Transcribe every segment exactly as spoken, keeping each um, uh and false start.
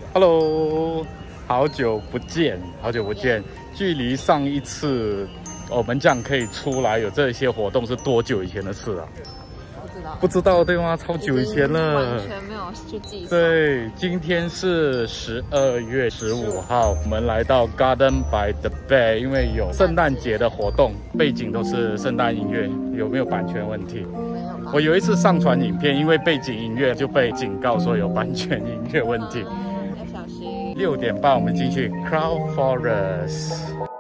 Hello， 好久不见，好久不见。距离上一次我们这样可以出来有这些活动是多久以前的事啊？ 不知道， 不知道对吗？超久以前了， 完全没有去计算。 对，今天是十二月十五号，我们来到 Garden by the Bay， 因为有圣诞节的活动，背景都是圣诞音乐，有没有版权问题？ 没有吧？ 我有一次上传影片，因为背景音乐就被警告说有版权音乐问题。 嗯，要小心。 六点半我们进去 Cloud Forest。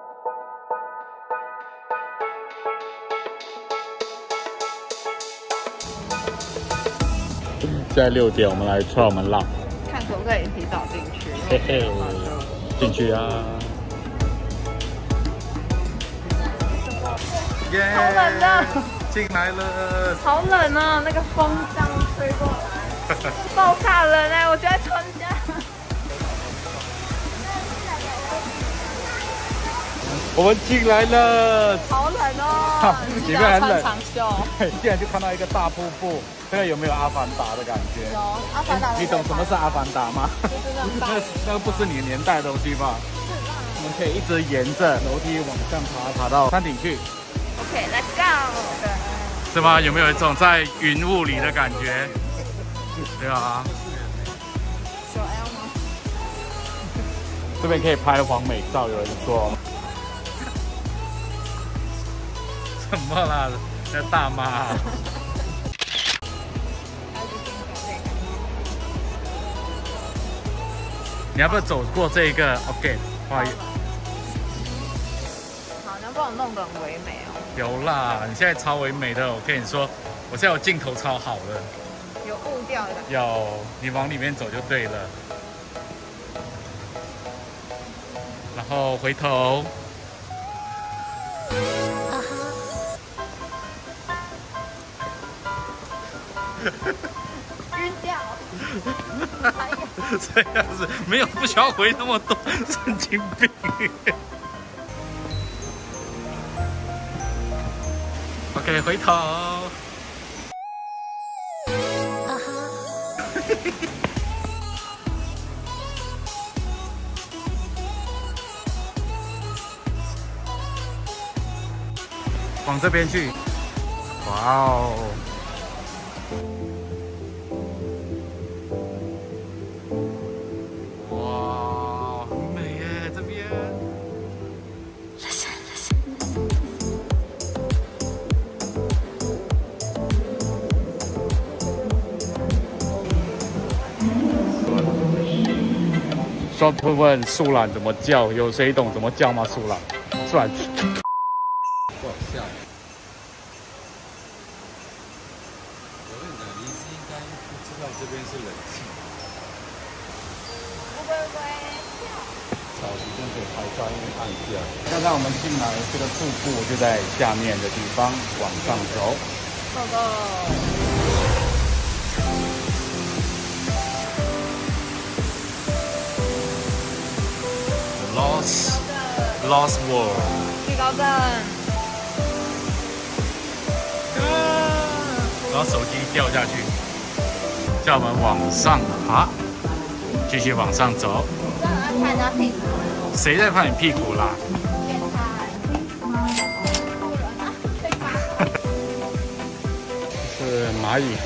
现在六点，我们来踹我们浪， 看可不可以提早进去。 嘿嘿，进去啊！耶！ 好冷的， 进来了。 好冷哦，那个风这样吹过来，爆炸冷哎！我觉得穿家。 我们进来了， 好冷哦！ 里面很冷。 长袖。 进来就看到一个大瀑布，这个有没有阿凡达的感觉？ 有阿凡达。 你懂什么是阿凡达吗？ 就是那种大。 那那个不是你年代的东西吧？我们可以一直沿着楼梯往上爬，爬到山顶去。 OK，Let's go。 是吗？有没有一种在云雾里的感觉？对啊。 九 L 吗？ 这边可以拍完美照，有人说。怎么啦？那大妈。你要不要走过这个 ？OK， 花园。 好，你要帮我弄得很唯美哦。 有啦，你现在超唯美的。我跟你说，我现在有镜头超好的。 有雾调的感觉。 有，你往里面走就对了。然后回头。 晕掉。 这样子没有不需要回那么多，神经病。OK， 回头。往这边去。哇哦！哇，很美耶，这边。说问问树懒怎么叫？有谁懂怎么叫吗？树懒，树懒。 不好笑。我问你，你是应该不知道这边是冷气。 微微草地真可以拍照，因为按下。刚刚我们进来这个瀑布就在下面的地方，往上走。 走走。 Lost Lost World。 最高镇。 然后手机掉下去，叫我们往上爬，继续往上走。 这样在拍人家屁股。 谁在拍你屁股啦？是蚂蚁，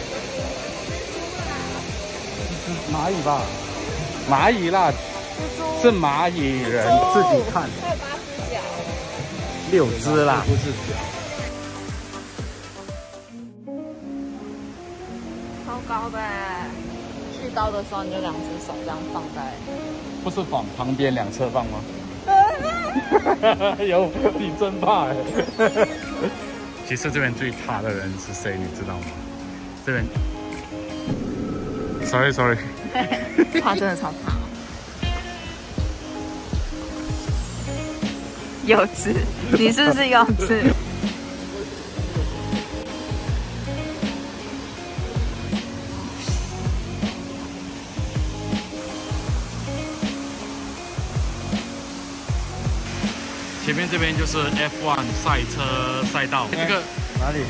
蚂蚁吧？蚂蚁啦，是蚂蚁人自己看。 还有八只脚。 六只啦。 不是脚。 超高的哎！去高的时候你就两只手这样放在。 不是往旁边两侧放吗？有，你真怕哎！其实这边最怕的人是谁，你知道吗？这边 ，sorry sorry， 他真的超怕。幼稚，你是不是幼稚？ 前面这边就是 F 一 赛车赛道，这个哪里？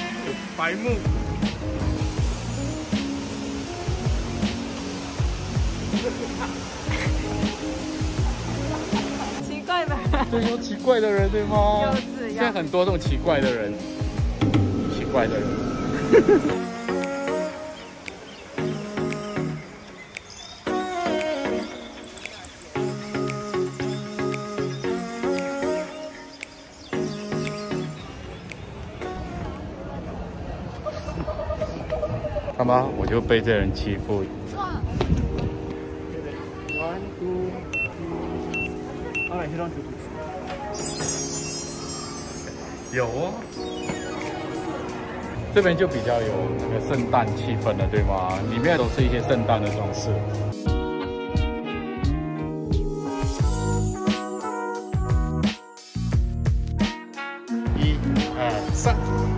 白木。 奇怪的人， 对，有奇怪的人，对吗？ 幼稚。 现在很多这种奇怪的人，奇怪的人。看吧，我就被这人欺负。有哦，这边就比较有那个圣诞气氛了，对吗？里面都是一些圣诞的装饰。一、二、三。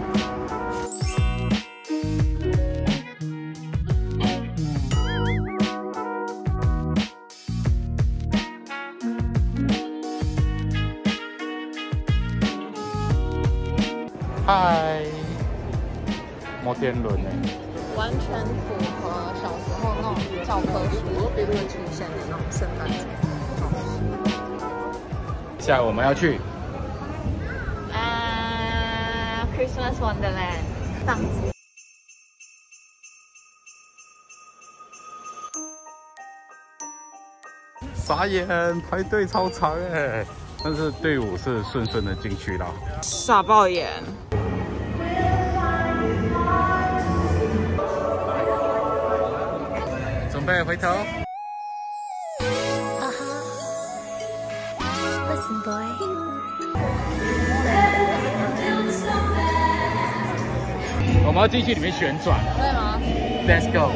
嗨，摩天轮呢？ 完全符合小时候那种教科书里面会出现的那种圣诞节装饰。 下午我们要去啊 ，Christmas Wonderland 荡子。 傻眼，排队超长哎，但是队伍是顺顺的进去了。 傻爆眼。 准备回头。 Listen, boy. 我们要进去里面旋转。 对吗 ？Let's go。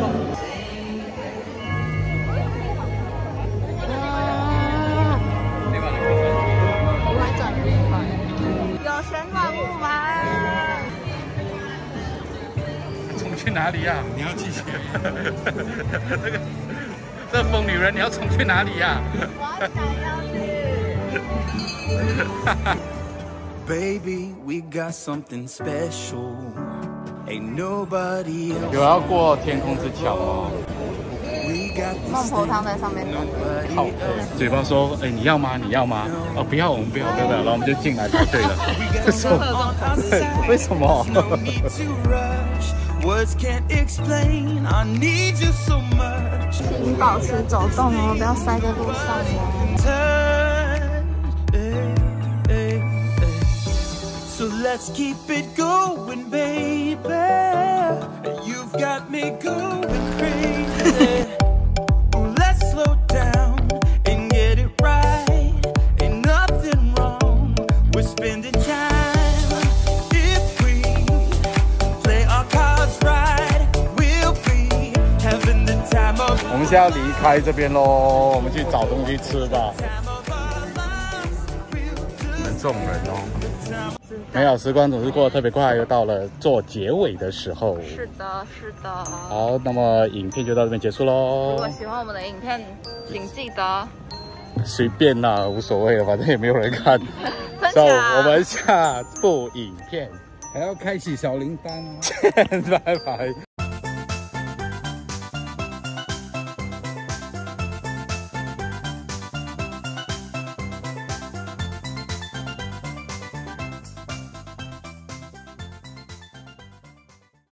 有旋转木马。 冲去哪里呀、啊？你要继续。这个这疯女人，你要冲去哪里呀、啊？ 我想要去。 Baby, we got something special. Ain't nobody else. 有要过天空之桥哦。 孟婆汤在上面等。 好，嘴巴说，哎，你要吗？你要吗？哦，不要，我们不要，不要，不要，然后我们就进来排队了。为什么？为什么？ Words can't explain. I need you so much. 请保持走动哦，不要塞在路上哦。 Turn, eh, eh, eh. So let's keep it going, baby. You've got me going crazy. Let's slow down and get it right. Ain't nothing wrong with spending time. Having the time of 我们现在要离开这边喽，我们去找东西吃吧。你们这种人哦，美好时光总是过得特别快，又到了做结尾的时候。 是的，是的。 好，那么影片就到这边结束喽。 如果喜欢我们的影片，请记得随便啦，无所谓了，反正也没有人看。 分享。 So, 我们下部影片还要开启小铃铛哦。 拜拜。